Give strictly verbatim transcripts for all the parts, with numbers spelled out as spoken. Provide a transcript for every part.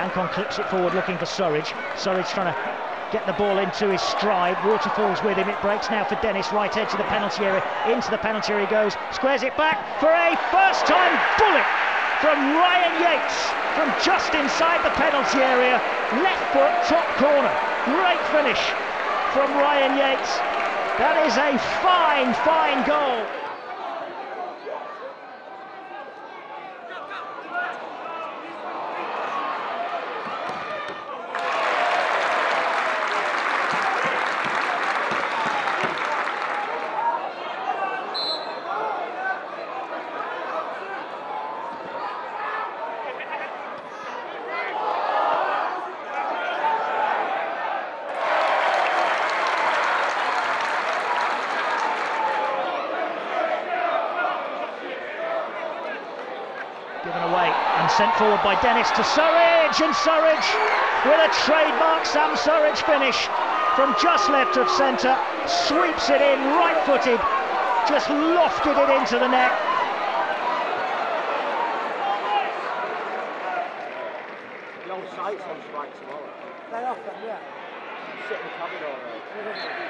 Dankon clips it forward looking for Surridge. Surridge trying to get the ball into his stride. Waterfall's with him. It breaks now for Dennis, right edge of the penalty area. Into the penalty area he goes, squares it back for a first time bullet from Ryan Yates from just inside the penalty area. Left foot, top corner. Great finish from Ryan Yates. That is a fine, fine goal. Given away and sent forward by Dennis to Surridge, and Surridge with a trademark Sam Surridge finish from just left of centre, sweeps it in right-footed, just lofted it into the net. The old sights on strike tomorrow. They often, yeah. Sit in the cabin all right.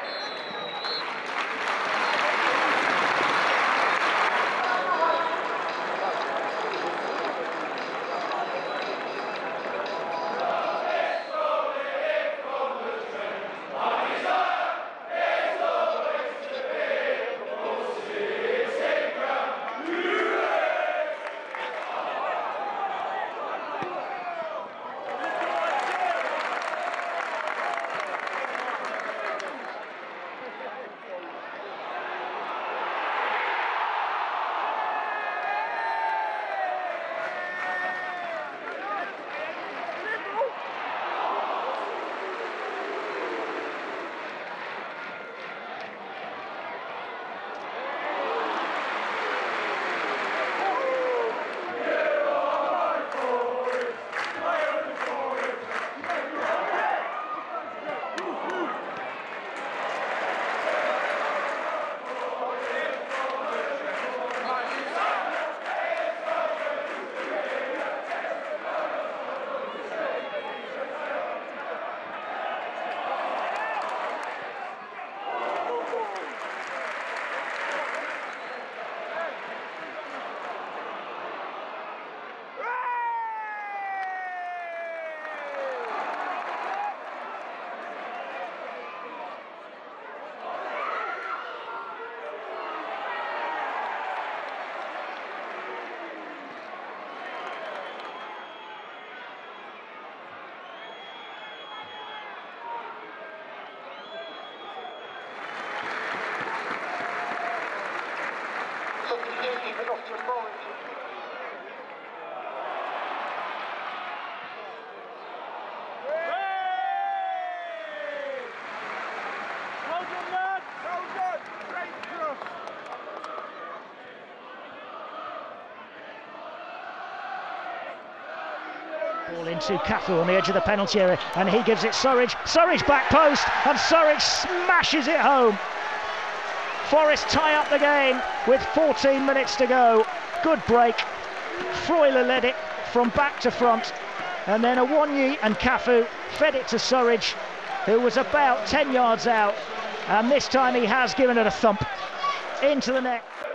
Ball into Cafu on the edge of the penalty area, and he gives it Surridge. Surridge back post, and Surridge smashes it home. Forest tie up the game with fourteen minutes to go. Good break. Freuler led it from back to front, and then Awonyi and Cafu fed it to Surridge, who was about ten yards out, and this time he has given it a thump into the net.